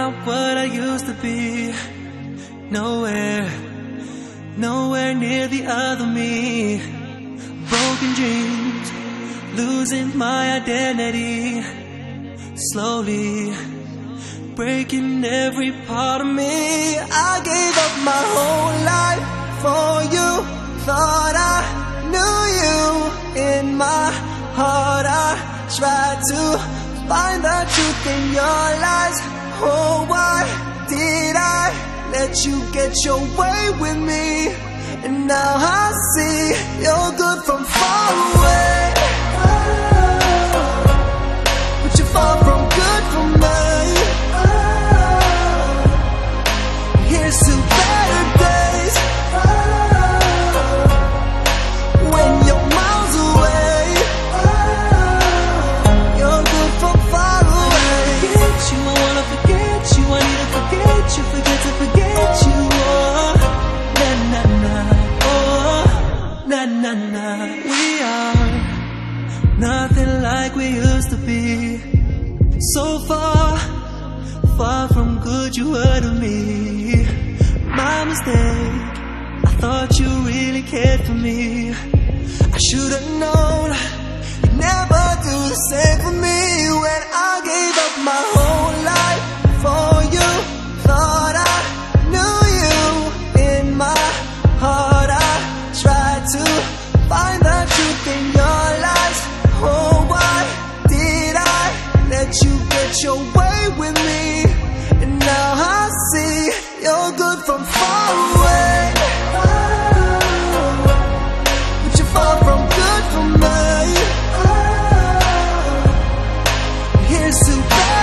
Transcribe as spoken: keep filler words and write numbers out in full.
not what I used to be. Nowhere, nowhere near the other me. Broken dreams, losing my identity. Slowly breaking every part of me. I gave up my whole life for you. Thought I knew you in my heart. I tried to find the truth in your lies. Oh, why did I let you get your way with me? And now I see you're good from far away, but you're far from good for me. Here's to better days when you're miles away. You're good from far away. I forget you, I wanna forget you. I need to forget you, forget to forget you. Oh, na na na, oh, na na na. We are nothing like we used to be. So far, far from good you were to me. My mistake, I thought you really cared for me. I should've known you'd never do the same for me. When I gave up my whole life for you, thought I knew you in my heart. I tried to find the truth in your lies. Oh, why did I let you get your way with me? And now I see you're good from far away, but you're far from good for me. Here's to